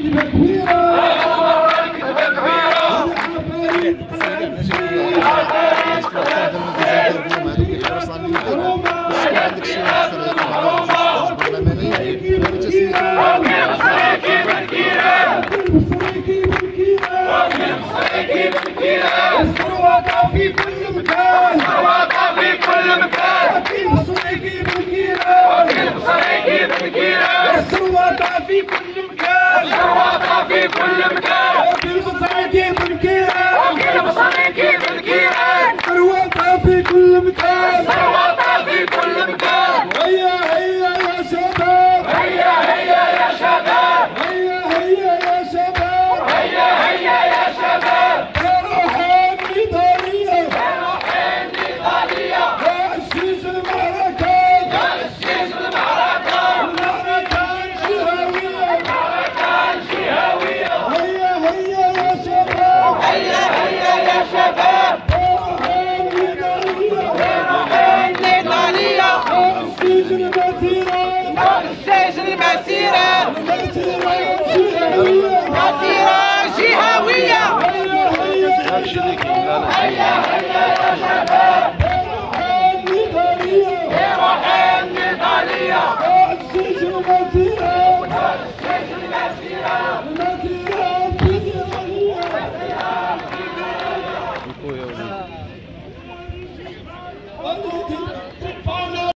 الثروة في كل مكان، الثروة في كل مكان، الصريقي بالكيران، الصريقي بالكيران، الثروة في كل مكان، الثروة في كل مكان.